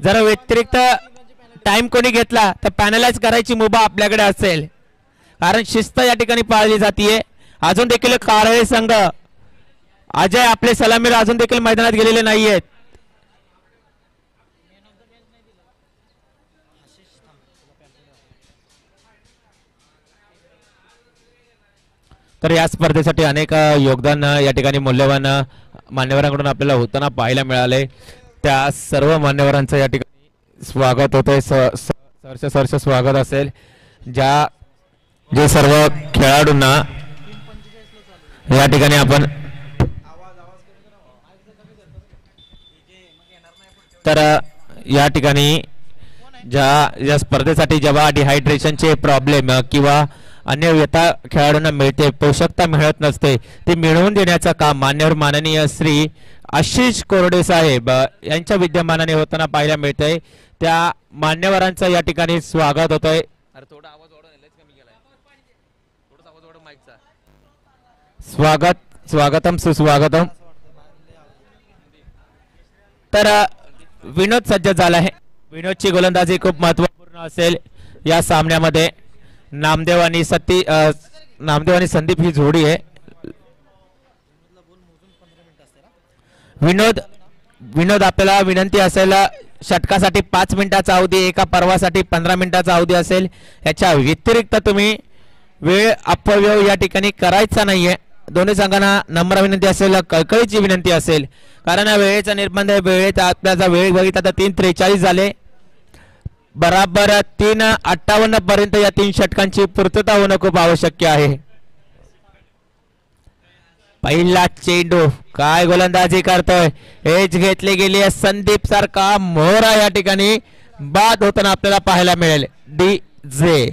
जर व्यतिरिक्त टाइम कोणी घेतला तर पॅनलाइज करायची मुभा आपल्याकडे असेल, कारण शिस्त या ठिकाणी पाळली जाते. अजून देखील कारळे संघ अजय आपले सलामीर अजून देखील मैदानात गेलेले नाहीयेत. तर या स्पर्धेसाठी अनेक योगदान या ठिकाणी मूल्यवान मान्यवरांकडून आपल्याला होताना पाहायला मिळाले. त्या सर्व मान्यवरांचं या ठिकाणी स्वागत होतंय. सरस स्वागत असेल. जे सर्व खेळाडूंना या ठिकाणी आपण तर या ठिकाणी ज्या स्पर्धेसाठी जेव्हा डिहायड्रेशनचे प्रॉब्लेम किंवा अन्य व्यथा खेळाडूंना मिळते, पोषकता मिळत नसते, ते मिळवून देण्याचं काम मान्यवर माननीय श्री आशिष कोरडे साहेब यांच्या विद्यमानाने होताना पाहायला मिळतंय. त्या मान्यवरांचं या ठिकाणी स्वागत होतंय. स्वागतम सुस्वागतम. तर विनोद सज्ज झाला आहे. विनोदची गोलंदाजी खूप महत्वपूर्ण असेल या सामन्यामध्ये. नामदेव आणि संदीप ही जोडी आहे. विनोद आपल्याला विनंती असेल षटकासाठी 5 मिनिटाचा अवधी, एका पर्वासाठी 15 मिनिटाचा अवधी असेल. याच्या व्यतिरिक्त तुम्ही वेळ अपव्यय या ठिकाणी करायचा नाहीये. दोन्ही संघांना नम्र विनंती असेल, कळकळीची विनंती असेल, कारण वेळेचा निर्बंध आहे. वेळेत आपल्याचा वेळ बघितला तर 3:43 झाले. बराबर 3:58 पर्यंत या 3 षटकांची पूर्तता होणं खूप आवश्यक आहे. पहिला चेंडू काय गोलंदाजी करतोय, एज घेतली गेली आहे. संदीप सारखा मोहरा या ठिकाणी बाद होताना आपल्याला पाहायला मिळेल. DJ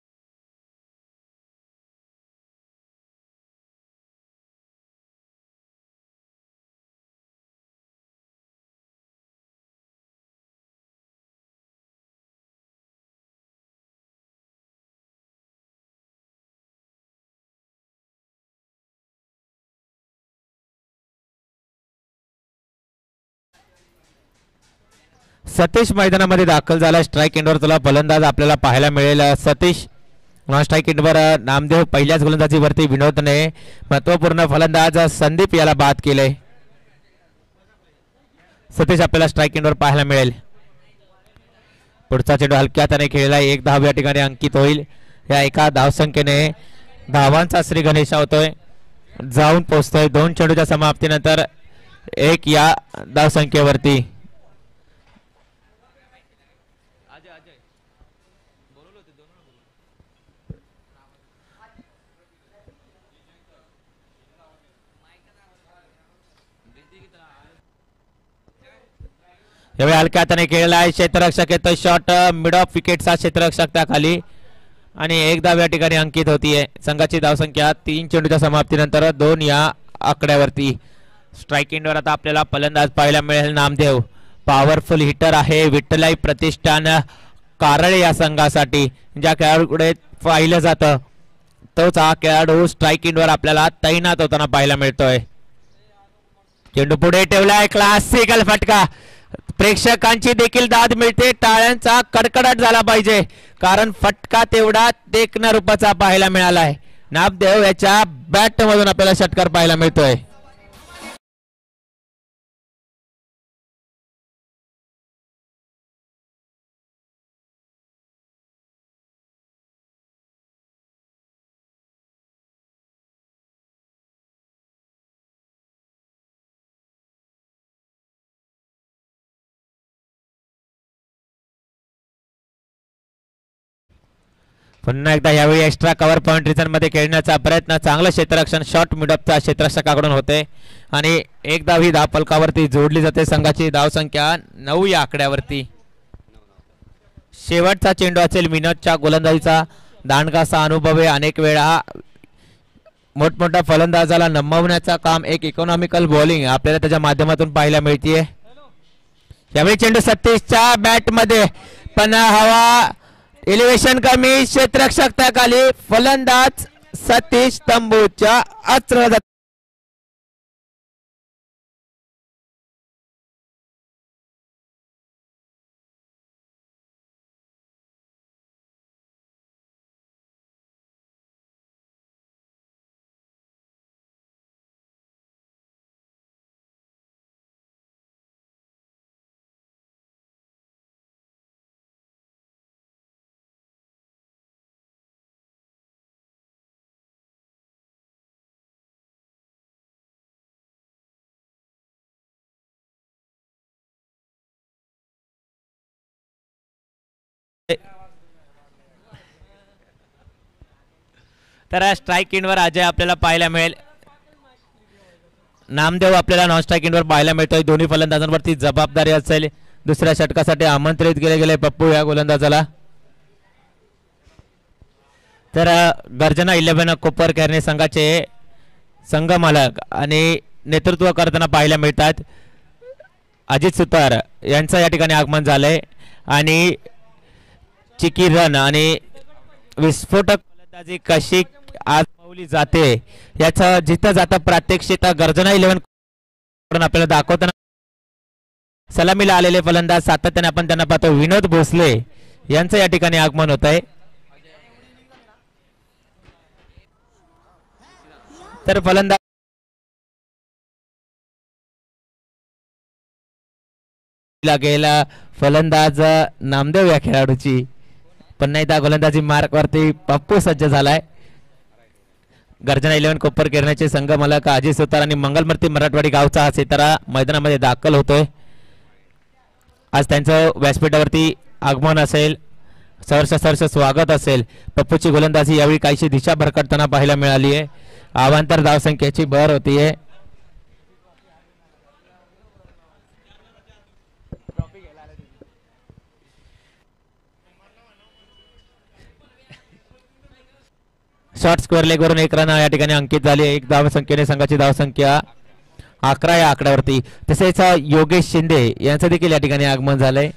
सतीश मैदानामध्ये दाखल झाला. स्ट्राइक एंडवर तुला फलंदाज आपल्याला पाहायला मिळेल. सतीश नॉन स्ट्राइक एंडवर नामदेव. पहिल्याच गोलंदाजीवरती विनोदने महत्वपूर्ण फलंदाज संदीप याला बाद केले. सतीश आपल्याला स्ट्राइक एंडवर पाहायला मिळेल. पुढचा चेंडू हलक्या हाताने खेळला. 1 धाव या ठिकाणी अंकित होईल. या एका धावसंख्येने धावांचा श्री गणेश होतोय, जाऊन पोहोचतोय 2 चेंडूच्या समाप्तीनंतर 1 या धावसंख्येवरती. यावेळी हलक्या हाताने खेळला आहे. क्षेत्ररक्षक येतोय. शॉट मिड ऑफ विकेटचा क्षेत्ररक्षक त्याखाली आणि 1 धाव या ठिकाणी अंकित होतीये. संघाची धावसंख्या 3 चेंडूच्या समाप्तीनंतर 2 या आकड्यावरती. स्ट्राइक एंडवर आता आपल्याला फलंदाज पाहायला मिळेल. नामदेव पॉवरफुल हिटर आहे. विठ्ठलाई प्रतिष्ठान कारळे या संघासाठी ज्या खेळाडूकडे पाहिलं जातं तोच हा खेळाडू स्ट्राइक एंडवर आपल्याला तैनात होताना पाहायला मिळतोय. चेंडू पुढे ठेवलाय. क्लासिकल फटका. प्रेक्षकांची देखील दाद मिळते. टाळ्यांचा कडकडाट झाला पाहिजे, कारण फटका तेवढा देखण्या रूपाचा पाहायला मिळालाय. नामदेव याच्या बॅट मधून आपल्याला षटकार पाहायला मिळतोय. पुन्हा एकदा यावेळी एक्स्ट्रा कव्हर पॉइंट रिझन मध्ये खेळण्याचा प्रयत्न. चांगलं क्षेत्ररक्षण शॉट मिडअपचा क्षेत्ररक्षकाकडून होते आणि 1 धाव ही धावफलकावरती जोडली जाते. संघाची धावसंख्या 9 या आकड्यावरती. शेवटचा चेंडू असेल. विनोदच्या गोलंदाजीचा दांडगासा अनुभव आहे. अनेक वेळा मोठमोठ्या फलंदाजाला नमवण्याचा काम एक इकॉनॉमिकल बॉलिंग आपल्याला त्याच्या माध्यमातून पाहायला मिळते. यावेळी चेंडू सतीशच्या बॅट मध्ये, पण हवा एलिव्हेशन कमी. क्षेत्ररक्षक त्याखाली. फलंदाज सतीश तंबूच्या अस्त्र तर स्ट्राईक इनवर अजय आपल्याला पाहायला मिळेल. नामदेव आपल्याला नॉन स्ट्राईक इनवर पाहायला मिळतोय. दोन्ही फलंदाजांवरती जबाबदारी असेल. दुसऱ्या षटकासाठी आमंत्रित केले गेले पप्पू या गोलंदाजाला. तर गर्जना 11 कोपर केरने संघाचे संघ मालक आणि नेतृत्व करताना पाहायला मिळतात. अजित सुतार यांचं या ठिकाणी आगमन झालंय आणि चिकी रन आणि विस्फोटक फलंदाजी कशी आजमावली जाते याचं जिथं जाता प्रात्यक्षिक गर्जना 11 आपल्याला दाखवताना सलामीला आलेले फलंदाज सातत्याने आपण त्यांना पाहतो. विनोद भोसले यांचं या ठिकाणी आगमन होत आहे. तर फलंदाज गेला फलंदाज नामदेव या खेळाडूची पुन्हा एकदा गोलंदाजी मार्क वरती पप्पू सज्ज झालाय. गर्जना 11 कोपर केरण्याचे संघ मालक अजित सुतार आणि मंगलमूर्ती मराठवाडी गावचा हा सितारा मैदानामध्ये दाखल होतोय. आज त्यांचं व्यासपीठावरती आगमन असेल. सहर्ष स्वागत असेल. पप्पूची गोलंदाजी यावेळी काहीशी दिशा भरकटताना पाहायला मिळाली आहे. अवांतर धावसंख्येची भर होतीये. शॉर्ट स्क्वेअर लेग वरून 1 रन या ठिकाणी अंकित झाली. 1 धावसंख्येने संघाची धावसंख्या 11 या आकड्यावरती. तसेच योगेश शिंदे यांचं देखील या ठिकाणी आगमन झालंय.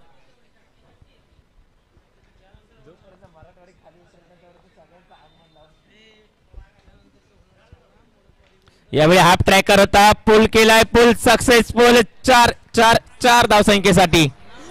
यावेळी हाफ ट्रॅकर होता. पुल केलाय. Pull successful. 4 धावसंख्येसाठी.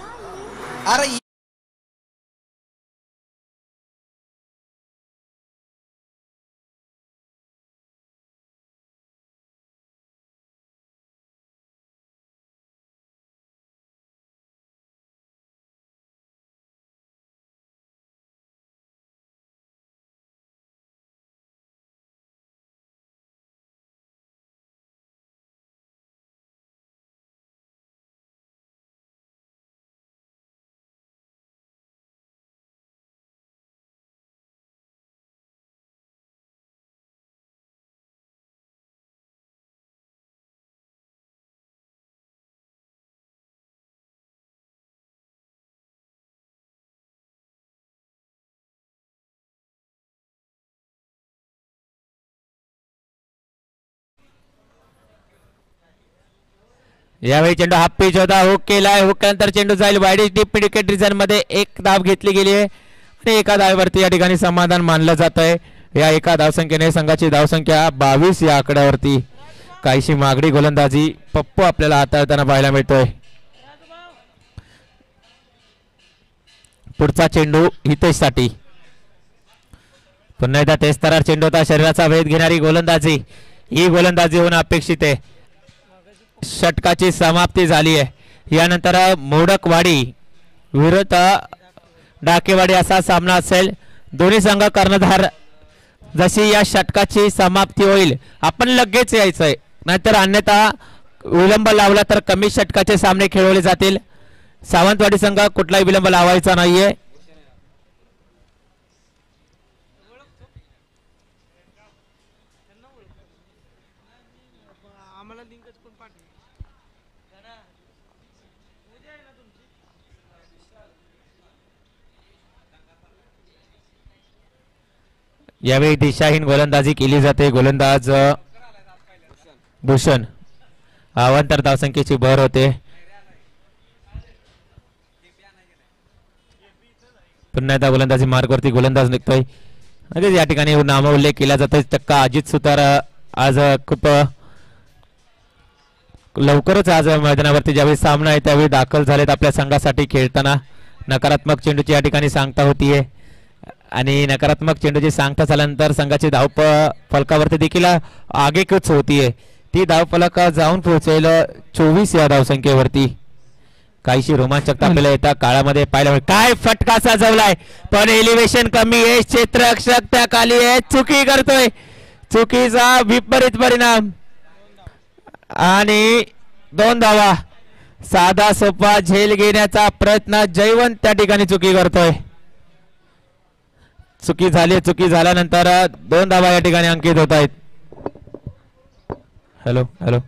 यावेळी चेंडू हाफ पिच होता. हुक केलाय. हुक नंतर चेंडू जाईल वाईड. डीप विकेट रिझन मध्ये 1 धाव घेतली गेली आहे आणि 1 धावेवरती या ठिकाणी समाधान मानलं जात आहे. या 1 धावसंख्येने संघाची धावसंख्या 22 या आकड्यावरती. काहीशी मागडी गोलंदाजी पप्पू आपल्याला हाताळताना पाहायला मिळतोय. पुढचा चेंडू हितेश साठी. पुन्हा एकदा तेच तरार चेंडू होता. शरीराचा वेध घेणारी गोलंदाजी. ही गोलंदाजी होणं अपेक्षित आहे. षटकाची समाप्ती झाली आहे. यानंतर मोडकवाडी विरुद्ध डाकेवाडी असा सामना असेल. दोन्ही संघ कर्णधार. जशी या षटकाची समाप्ती होईल आपण लगेच यायचंय. नाहीतर अन्यथा विलंब लावला तर कमी षटकाचे सामने खेळवले जातील. सावंतवाडी संघ कुठलाही विलंब लावायचा नाहीये. यावेळी दिशाहीन गोलंदाजी केली जाते. गोलंदाज भूषण. अवांतर धावसंख्येची भर होते. पुन्हा एकदा गोलंदाजी मार्गवरती गोलंदाज निघतोय. या ठिकाणी नाम उल्लेख केला जातोय. चक्का अजित सुतार आज खूप लवकरच आज मैदानावरती ज्यावेळी सामना आहे त्यावेळी दाखल झालेत आपल्या संघासाठी खेळताना. नकारात्मक चेंडूची या ठिकाणी सांगता होतीये आणि नकारात्मक चेंडूची सांगता झाल्यानंतर संघाची धाव फलकावरती देखील आगेकूच होतीये. ती धाव फलक जाऊन पोहोचेल 24 या धावसंख्येवरती. काहीशी रोमांचक आपल्याला येत्या काळामध्ये पाहायला काय फटका सजवलाय पण एलिव्हेशन कमी आहे. क्षेत्ररक्षक त्या खाली आहे. चुकी करतोय. चुकीचा विपरीत परिणाम आणि 2 धावा. साधा सोपा झेल घेण्याचा प्रयत्न जयवंत त्या ठिकाणी चुकी करतोय. चुकी झाल्यानंतर 2 धावा या ठिकाणी अंकित होत आहेत. Hello hello.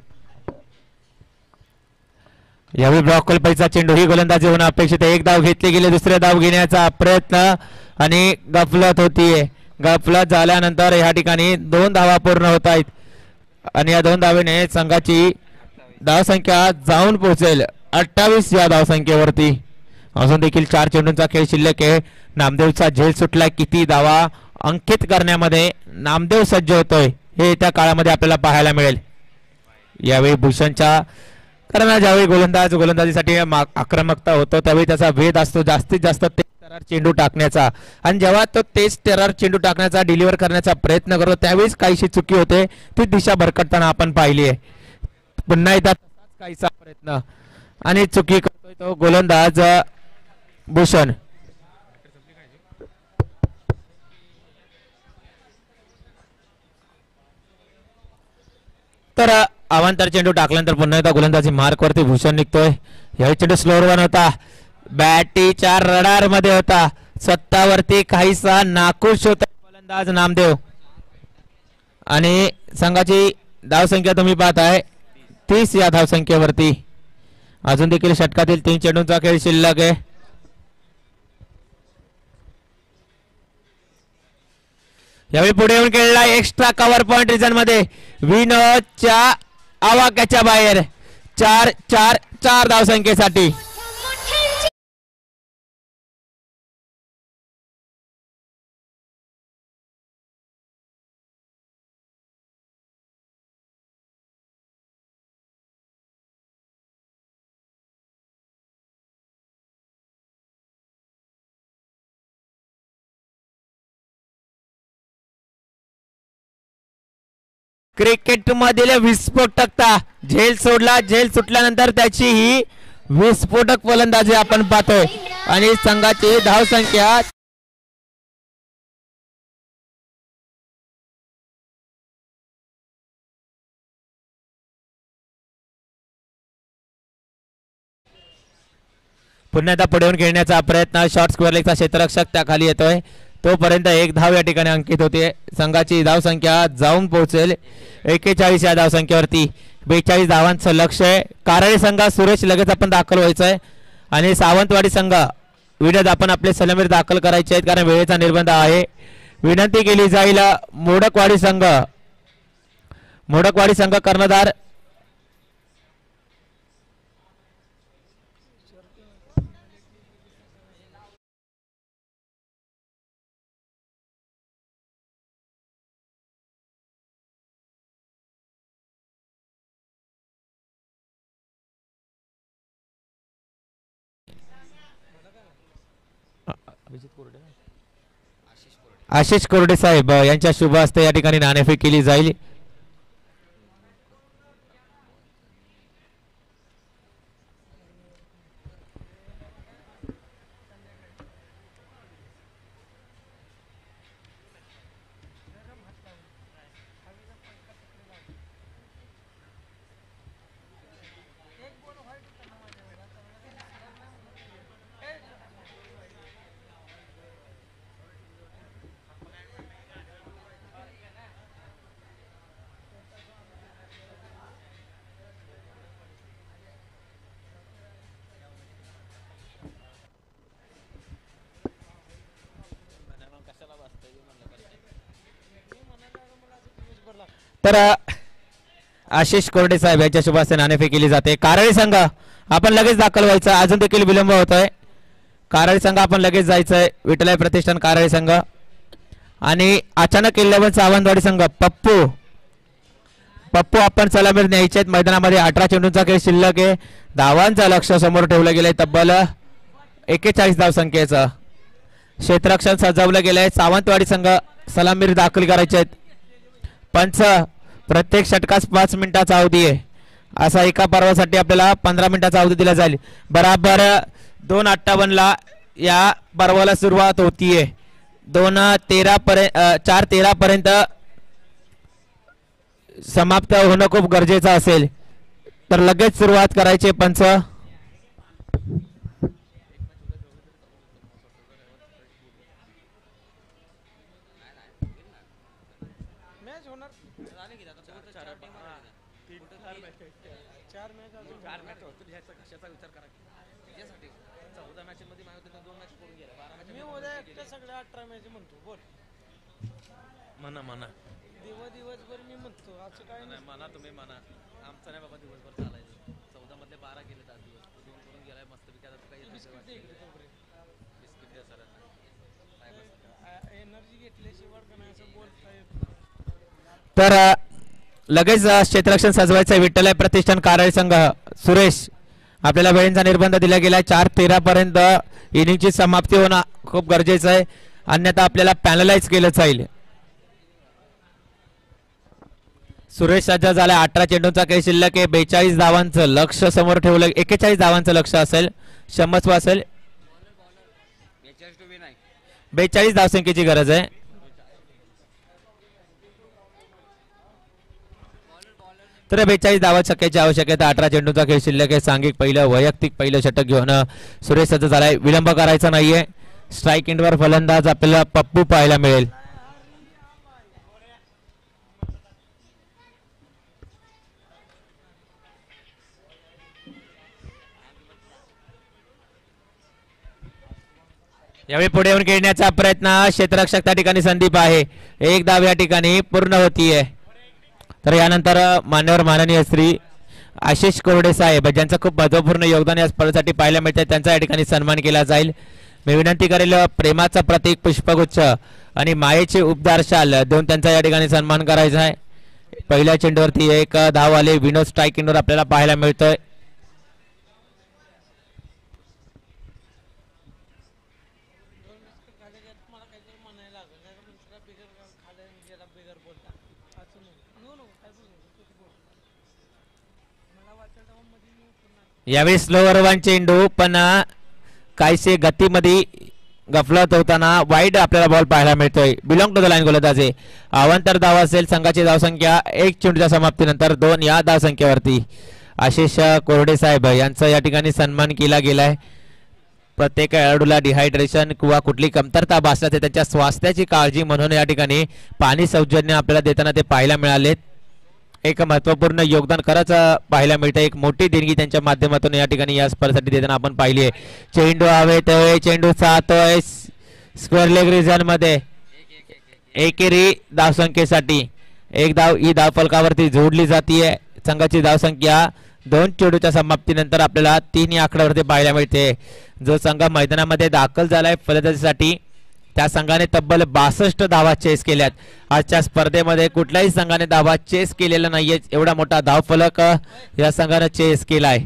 यावेळी ब्लॉक कल्पाईचा चेंडू, ही गोलंदाजी होणं अपेक्षित आहे. 1 धाव घेतली गेली, दुसरे धाव घेण्याचा प्रयत्न आणि गफलत होतीये. गफलत झाल्यानंतर या ठिकाणी 2 धावा पूर्ण होत आहेत आणि या 2 धावेने संघाची धावसंख्या जाऊन पोहोचेल 28 या धावसंख्येवरती. अजून देखील 4 चेंडूंचा खेळ शिल्लक आहे. नामदेवचा झेल सुटला. किती धावा अंकित करण्यामध्ये नामदेव सज्ज होतोय हे त्या काळामध्ये आपल्याला पाहायला मिळेल. यावेळी भूषणच्या कारण ज्यावेळी गोलंदाजीसाठी आक्रमकता होतो त्यावेळी त्याचा वेध असतो जास्तीत जास्त तेज चेंडू टाकण्याचा, आणि जेव्हा तो तेज तेरार चेंडू टाकण्याचा डिलिव्हर करण्याचा प्रयत्न करतो त्यावेळीच काहीशी चुकी होते. ती दिशा भरकटताना आपण पाहिली आहे. पुन्हा एकदा तसाच काहीसा प्रयत्न आणि चुकी करतोय तो गोलंदाज भूषण. तर अवांतर चेंडू टाकल्यानंतर पुन्हा एकदा गोलंदाजी मार्क वरती भूषण निघतोय. यावेळी चेंडू स्लोअर वन होता, बॅटीच्या रडार मध्ये होता, स्वतःवरती काहीसा नाखुश होता गोलंदाज नामदेव. आणि संघाची धावसंख्या तुम्ही पाहताय 30 या धावसंख्येवरती. अजून देखील षटकातील 3 चेंडूंचा खेळ शिल्लक आहे. यावेळी पुढे येऊन खेळला एक्स्ट्रा कव्हर पॉइंट रिजन मध्ये, विनोदच्या आवाक्याच्या बाहेर 4 धावसंख्येसाठी. क्रिकेट मधील विस्फोटकता, झेल सोडला, झेल सुटल्यानंतर त्याची ही विस्फोटक फलंदाजी आपण पाहतोय आणि संघाची धावसंख्या पुन्हा एकदा पुढे येऊन खेळण्याचा प्रयत्न. शॉर्ट स्क्वेअर लेगचा क्षेत्ररक्षक त्या खाली येतोय, तोपर्यंत 1 धाव या ठिकाणी अंकित होते. संघाची धावसंख्या जाऊन पोहोचेल 41 या धावसंख्येवरती. 42 धावांचं लक्ष आहे. कारळी संघ सुरेश लगेच आपण दाखल व्हायचंय आणि सावंतवाडी संघ विनोद आपण आपले सलामीर दाखल करायचे आहेत कारण वेळेचा निर्बंध आहे. विनंती केली जाईल मोडकवाडी संघ कर्णधार आशिष कोरडे साहेब यांच्या शुभ हस्ते या ठिकाणी नाणेफेक केली जाईल. तर आशिष कोरडे साहेब यांच्या शुभ हस्ते नाणेफेक केली जाते. कारळी संघ आपण लगेच दाखल व्हायचं, अजून देखील विलंब होतोय. कारळी संघ आपण लगेच जायचंय. विठ्ठलाय प्रतिष्ठान कारळी संघ आणि अचानक 11 सावंतवाडी संघ पप्पू आपण सलामीर न्यायचे आहेत. मैदानामध्ये 18 चेंडूंचा खेळ शिल्लक आहे. धावांचं लक्ष समोर ठेवलं गेलंय. तब्बल 41 धावसंख्येचं क्षेत्ररक्षण सजवलं गेलंय. सावंतवाडी संघ सलामीर दाखल करायचे आहेत. पंच प्रत्येक षटकास 5 मिनिटाचा अवधी आहे. असा एका पर्वासाठी आपल्याला 15 मिनिटाचा अवधी दिला जाईल. बराबर 2:58 या पर्वाला सुरुवात होतीये. 4:13 पर्यंत समाप्त होणं खूप गरजेचं असेल तर लगेच सुरुवात करायची. पंच चार मॅच अजून 4 मॅच होतील ह्याचा कशाचा विचार करा त्यासाठी 14 मॅच मध्ये माझ्या होते 2 मॅच करून गेला 12 मॅच मी उद्या एकट्या सगळ्या 18 मॅच म्हणतो बोल म्हणा दिवसभर मी म्हणतो असं काय नाही म्हणा तुम्ही म्हणा आमचं नाही बाबा दिवसभर चालायचं 14 मधले 12 गेले 10 दिवस 2 करून गेलाय मस्त पैकी आता काही बिस्किट द्या सर एनर्जी घेतल्याशिवाय का नाही असं बोलता येत तर लगेच क्षेत्ररक्षण सजवायचं विठ्ठल प्रतिष्ठान कारळे संघ सुरेश आपल्याला वेळेचा निर्बंध दिला गेला 4:13 पर्यंत इनिंगची समाप्ती होणं खूप गरजेचं आहे अन्यथा आपल्याला पॅनलाइज केलं जाईल सुरेश सज्ज झाला 18 चेंडूंचा खेळ शिल्लक आहे 42 धावांचं लक्ष समोर ठेवलं 41 धावांचं लक्ष असेल क्षमस्व असेल 42 धावसंख्येची गरज आहे तर 42 धावा छक्क्याची आवश्यकता 18 चेंडूंचा खेळ शिल्लक आहे सांघिक पहिलं वैयक्तिक पहिलं षटक घेऊन सुरेश सज्ज झालाय विलंब करायचा नाहीये स्ट्राईक एंडवर फलंदाज आपल्याला पप्पू पाहायला मिळेल यावेळी पुढे येऊन खेळण्याचा प्रयत्न क्षेत्ररक्षक त्या ठिकाणी संदीप आहे एक धाव या ठिकाणी पूर्ण होतीये तर यानंतर माननीय श्री आशिष कोरडे साहेब ज्यांचं खूप महत्वपूर्ण योगदान या स्पर्धेसाठी पाहायला मिळते त्यांचा या ठिकाणी सन्मान केला जाईल मी विनंती करेल प्रेमाचं प्रतीक पुष्पगुच्छ आणि मायेचे उपदार शाल देऊन त्यांचा या ठिकाणी सन्मान करायचा आहे पहिल्या चेंडूवरती एक धाव आले विनोद स्ट्राईक एंडवर आपल्याला पाहायला मिळतोय यावेळी स्लोवर वन चेंडू पण काहीसे गतीमध्ये गफलत होताना वाईड आपल्याला बॉल पाहायला मिळतोय बिलॉंग टू द लाईन गोलंदाजी अवांतर धाव असेल संघाची धावसंख्या 1 चेंडूच्या समाप्तीनंतर 2 या धावसंख्येवरती आशिष कोरडे साहेब यांचा या ठिकाणी सन्मान केला गेलाय प्रत्येक खेळाडूला डिहायड्रेशन किंवा कुठली कमतरता भासल्यास त्यांच्या स्वास्थ्याची काळजी म्हणून या ठिकाणी पाणी सौजन्य आपल्याला देताना ते पाहायला मिळाले एक महत्वपूर्ण योगदान खरंच पाहायला मिळतं एक मोठी देणगी त्यांच्या माध्यमातून या ठिकाणी या स्पर्धेसाठी देताना आपण पाहिली आहे चेंडू हवे ते चेंडू सातोय स्क्वेअर लेग रिजन मध्ये एकेरी धावसंख्येसाठी एक धाव ही धाव फलकावरती जोडली जाते संघाची धावसंख्या 2 चेंडूच्या समाप्तीनंतर आपल्याला 3 या आकड्यावरती पाहायला मिळते जो संघ मैदानामध्ये दाखल झालाय फलंदाजीसाठी त्या संघाने तब्बल 62 धावा चेस केल्यात आजच्या स्पर्धेमध्ये कुठल्याही संघाने धावा चेस केलेला नाहीये एवढा मोठा धाव फलक या संघाने चेस केलाय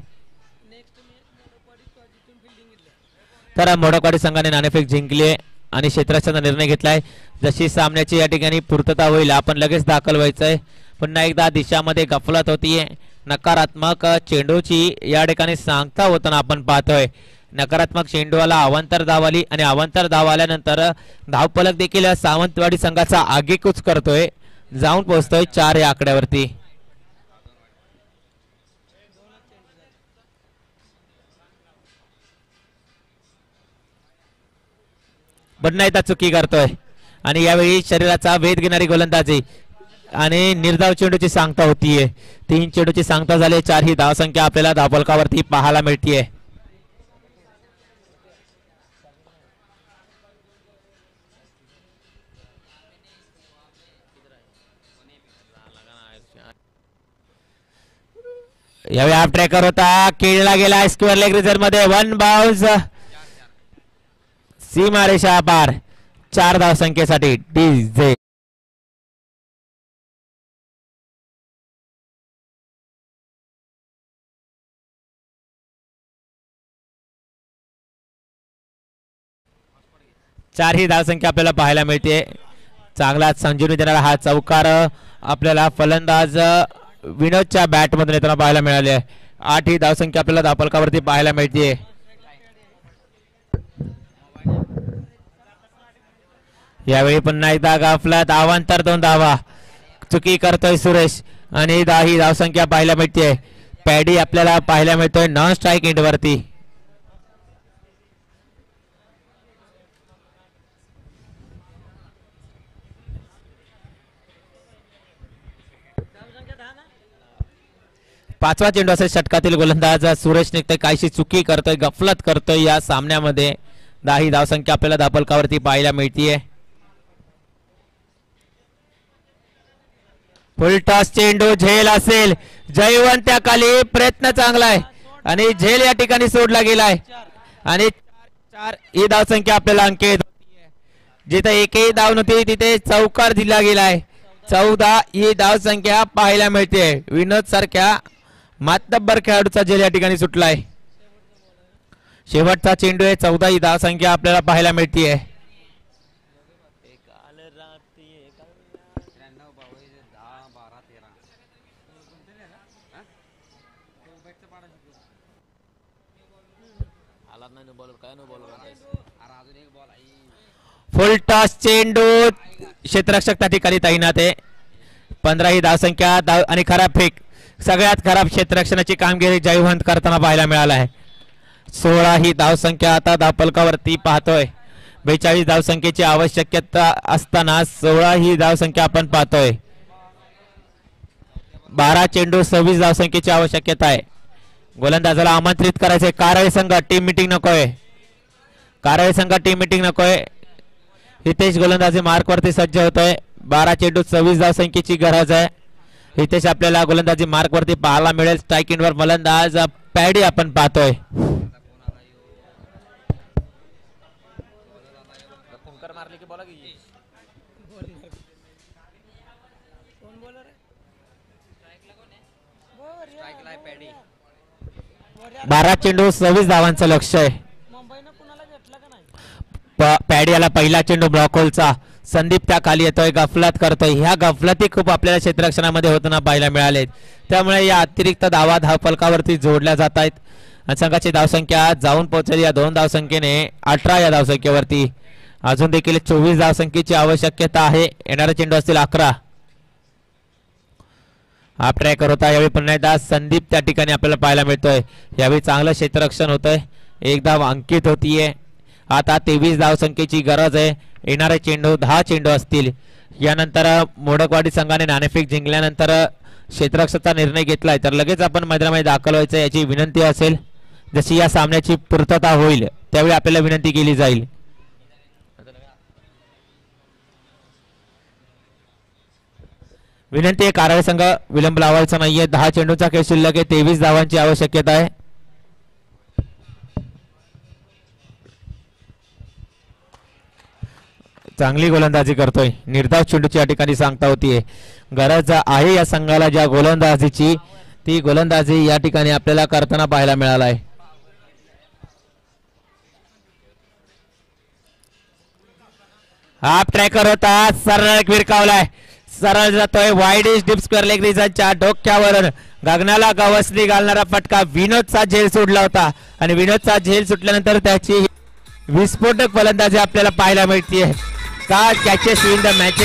तर मोडकवाडी संघाने नाणेफेक जिंकली आणि क्षेत्ररक्षणाचा निर्णय घेतलाय जशी सामन्याची या ठिकाणी पूर्तता होईल आपण लगेच दाखल व्हायचंय पुन्हा एकदा दिशामध्ये गफलत होतीये नकारात्मक चेंडूची या ठिकाणी सांगता होताना आपण पाहतोय नकारात्मक चेंडूला अवांतर धाव आली आणि अवांतर धाव आल्यानंतर धावफलक देखील सावंतवाडी संघाचा आगेकूच करतोय जाऊन पोहोचतोय 4 या आकड्यावरती पुन्हा एकदा चुकी करतोय आणि यावेळी शरीराचा वेध घेणारी गोलंदाजी आणि निर्धाव चेंडूची सांगता होतीये 3 चेंडूची सांगता झाली 4 ही धावसंख्या आपल्याला धावफलकावरती पाहायला मिळतीये यावेळी हाफ ट्रॅकर होता खेळला गेला स्क्वेअर लेग रिझर्व मध्ये 1 बाउन्स सीमारेषा पार 4 धावसंख्येसाठी डीजे चार ही धावसंख्या आपल्याला पाहायला मिळते चांगला संजीवनी देणारा हा चौकार आपल्याला फलंदाज विनोदच्या बॅट मधून येताना पाहायला मिळाले 8 ही धावसंख्या आपल्याला धावफलकावरती पाहायला मिळते यावेळी पुन्हा एकदा गाफलत अवांतर 2 धावा चुकी करतोय सुरेश आणि ही धावसंख्या पाहायला मिळते पॅडी आपल्याला पाहायला मिळतोय नॉन स्ट्राईक एंड वरती 5वा चेंडू असेल षटकातील गोलंदाज सुरेश निघतोय, काहीशी चुकी करतोय, गफलत करतोय या सामन्यामध्ये. 10 ही धावसंख्या आपल्याला धापलकावरती पाहायला मिळतीये. फुल टॉस चेंडू झेल असेल, जयवंत त्या खाली, प्रयत्न चांगला आहे आणि झेल या ठिकाणी सोडला गेलाय आणि 4 ही धावसंख्या आपल्याला अंकित. जिथे एकही धाव नव्हती तिथे चौकार दिला गेलाय. 14 ही धावसंख्या पाहायला मिळते. विनोद सारख्या मातब्बर खेळाडूचा झेल या ठिकाणी सुटलाय. शेवटचा चेंडू आहे. 14 ही धावसंख्या आपल्याला पाहायला मिळतीये. फुल टॉस चेंडू क्षेत्ररक्षक त्या ठिकाणी तैनात आहे. 15 ही धावसंख्या आणि खराब फेक, सगळ्यात खराब क्षेत्ररक्षणाची कामगिरी जयवंत करताना पाहायला मिळाला आहे. 16 ही धावसंख्या आता धावफलकावरती पाहतोय. 42 धावसंख्येची आवश्यकता असताना 16 ही धावसंख्या आपण पाहतोय. 12 चेंडू 26 धावसंख्येची आवश्यकता आहे. गोलंदाजाला आमंत्रित करायचे. कारळे संघ टीम मिटिंग नकोय. कारळे संघ टीम मिटिंग नकोय. हितेश गोलंदाजी मार्क वरती सज्ज होतोय. 12 चेंडू 26 धावसंख्येची गरज आहे. हितेश आपल्याला गोलंदाजी मार्क वरती पाहायला मिळेल. स्ट्राईक इनवर गोलंदाज पॅडी आपण पाहतोय. बारा चेंडू 26 धावांचं लक्ष आहे. पॅडी याला पहिला चेंडू ब्लॉक होलचा. संदीप त्या खाली येतोय, गफलत करतोय. ह्या गफलती खूप आपल्याला क्षेत्ररक्षणामध्ये होताना पाहायला मिळालेत. त्यामुळे या अतिरिक्त धावा धावफलकावरती जोडल्या जात आहेत. संघाची धावसंख्या जाऊन पोहोचली या 2 धावसंख्येने 18 या धावसंख्येवरती. अजून देखील 24 धावसंख्येची आवश्यकता आहे. येणारे चेंडू असतील 11. हा ट्रॅकर होता. यावेळी पुन्हा एकदा संदीप त्या ठिकाणी आपल्याला पाहायला मिळतोय. यावेळी चांगलं क्षेत्ररक्षण होतंय. एक धाव अंकित होतीये. आता 23 धावसंख्येची गरज आहे. येणारे चेंडू 10 चेंडू असतील. यानंतर मोडकवाडी संघाने नाणेफेक जिंकल्यानंतर क्षेत्ररक्षणाचा निर्णय घेतलाय तर लगेच आपण मैदानामध्ये दाखल व्हायचं याची विनंती असेल. जशी या सामन्याची पूर्तता होईल त्यावेळी आपल्याला विनंती केली जाईल. विनंती आहे, कारळे संघ विलंब लावायचा नाहीये. 10 चेंडूचा खेळ शिल्लक आहे. 23 धावांची आवश्यकता आहे. चांगली गोलंदाजी करतोय. निर्धाव चेंडूची या ठिकाणी सांगता होतीये. गरज आहे या संघाला ज्या गोलंदाजीची, ती गोलंदाजी या ठिकाणी आपल्याला करताना पाहायला मिळाला आहे. हाफ ट्रॅकर होता, सरळ विरकावलाय, सरळ जातोय. Wide is deep square leg रिजनच्या डोक्यावरून गगनाला गवसणी घालणारा फटका. विनोदचा झेल सोडला होता आणि विनोदचा झेल सुटल्यानंतर त्याची विस्फोटक फलंदाजी आपल्याला पाहायला मिळते. का कॅचेस इन द मॅचेस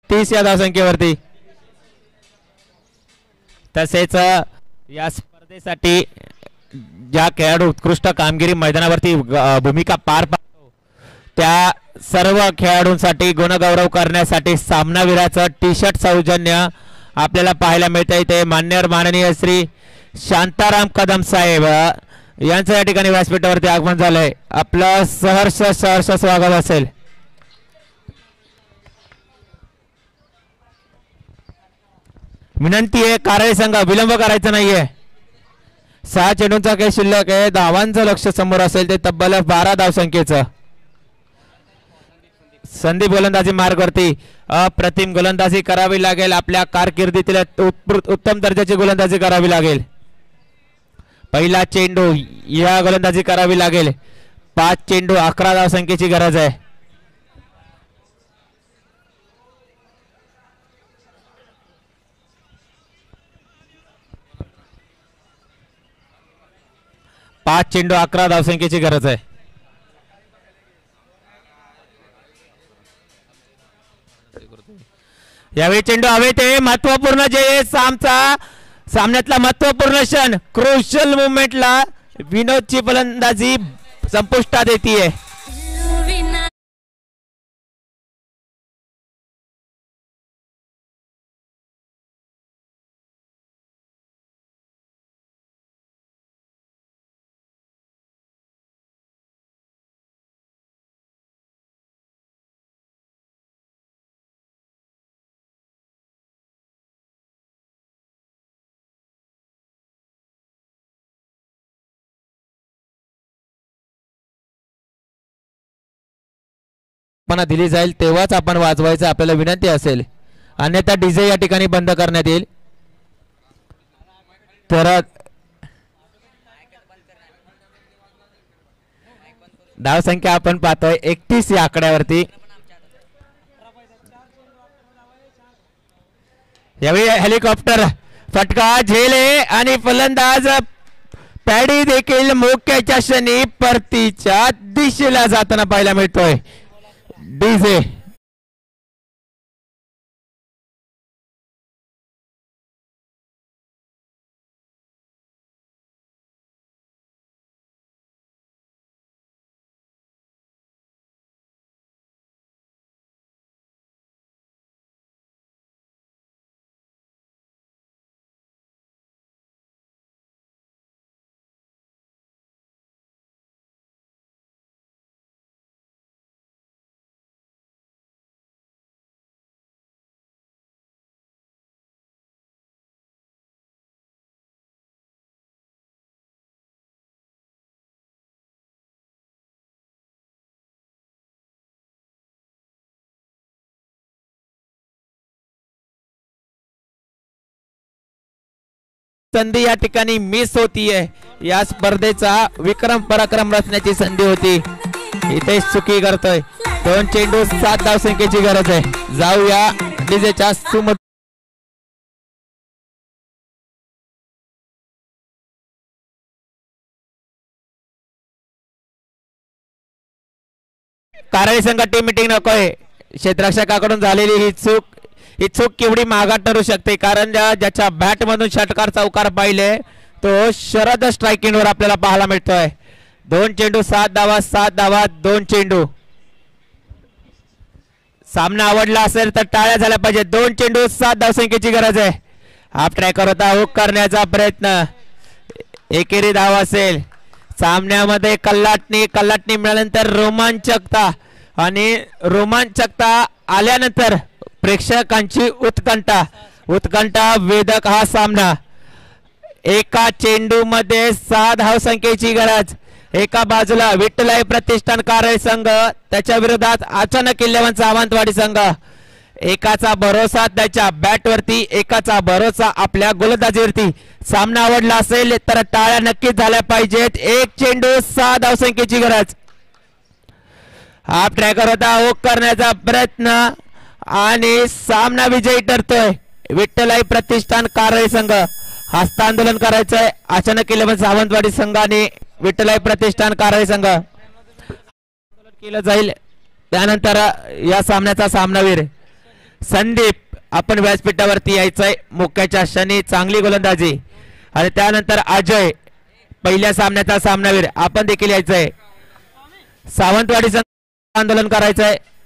30 या धावसंख्येवरती. तसेच या स्पर्धेसाठी ज्या खेळाडू उत्कृष्ट कामगिरी मैदानावरती भूमिका पार पाडतो त्या सर्व खेळाडूंसाठी गुणगौरव करण्यासाठी सामनावीराचं टी शर्ट सौजन्य आपल्याला पाहायला मिळतंय. ते माननीय श्री शांताराम कदम साहेब यांचं या ठिकाणी व्यासपीठावरती आगमन झालंय. आपलं सहर्ष स्वागत असेल. विनंती आहे, कारळे संघ विलंब करायचा नाहीये. 6 चेंडूंचा खेळ शिल्लक आहे. धावांचं लक्ष समोर असेल ते तब्बल 12 धावसंख्येचं. संदीप गोलंदाजी मार्गवरती अप्रतिम गोलंदाजी करावी लागेल. आपल्या कारकिर्दीतील उत्तम दर्जाची गोलंदाजी करावी लागेल. पहिला चेंडू या गोलंदाजी करावी लागेल. 5 चेंडू 11 धावसंख्येची गरज आहे. पाच चेंडू 11 धावसंख्येची गरज आहे. यावेळी चेंडू हवे ते महत्वपूर्ण जे सामन्यातला महत्वपूर्ण क्षण क्रुशियल मुवमेंटला विनोदची फलंदाजी संपुष्टात येते. दिली जाईल तेव्हाच आपण वाजवायचं आपल्याला विनंती असेल, अन्यथा डीजे या ठिकाणी बंद करण्यात येईल. तर धावसंख्या आपण पाहतोय 31 या आकड्यावरती. यावेळी हेलिकॉप्टर फटका झेले आणि फलंदाज पॅडी देखील मुख्याच्या क्षणी परतीच्या दिशेला जाताना पाहायला मिळतोय. डीजे संधी या ठिकाणी मिस होतीये. या स्पर्धेचा विक्रम पराक्रम रचण्याची संधी होती, इथे चुकी करतोय. 2 चेंडू 7 धावसंख्येची गरज आहे. जाऊया डीजेच्या सुमत. कारळी संघ टीम मीटिंग नकोय. क्षेत्ररक्षकाकडून झालेली ही चूक केवढी महागात ठरू शकते, कारण ज्याच्या बॅट मधून षटकार चौकार पाहिले तो शरद स्ट्रायकिंग वर आपल्याला पाहायला मिळतोय. 2 चेंडू 7 धावा 2 चेंडू. सामना आवडला असेल तर टाळ्या झाल्या पाहिजे. 2 चेंडू 7 धावसंख्येची गरज आहे. हाफ ट्रॅकर होता, हुक करण्याचा प्रयत्न, एकेरी धाव असेल. सामन्यामध्ये कल्लाटणी मिळाल्यानंतर रोमांचकता आल्यानंतर प्रेक्षकांची उत्कंठा वेधक हा सामना. एका चेंडू मध्ये 6 धावसंख्येची गरज. एका बाजूला विठ्ठलाई प्रतिष्ठान कारळे संघ, त्याच्या विरोधात अचानक 11 सावंतवाडी संघ. एकाचा भरोसा त्याच्या बॅटवरती, एकाचा भरोसा आपल्या गोलंदाजीवरती. सामना आवडला असेल तर टाळ्या नक्कीच झाल्या पाहिजेत. 1 चेंडू 6 धावसंख्येची गरज. हाफ ट्रॅकर होता, हुक करण्याचा प्रयत्न आणि सामना विजयी ठरतोय. विठ्ठलाई प्रतिष्ठान कारळे संघ. हस्तांदोलन करायचंय अचानक 11 सावंतवाडी संघाने विठ्ठलाई प्रतिष्ठान कारळे संघ केलं जाईल. त्यानंतर या सामन्याचा सामनावीर संदीप आपण व्यासपीठावरती यायचंय. मुक्याच्या क्षणी चांगली गोलंदाजी आणि त्यानंतर अजय पहिल्या सामन्याचा सामनावीर आपण देखील यायचंय. सावंतवाडी आंदोलन करायचंय.